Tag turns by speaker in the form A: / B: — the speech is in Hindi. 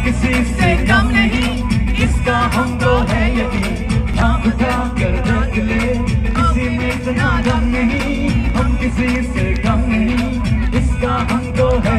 A: किसी से कम नहीं, इसका हमको है यकीन। झांक उठा कर देख ले, किसी में इतना दम नहीं, हम किसी से कम नहीं, इसका हमको है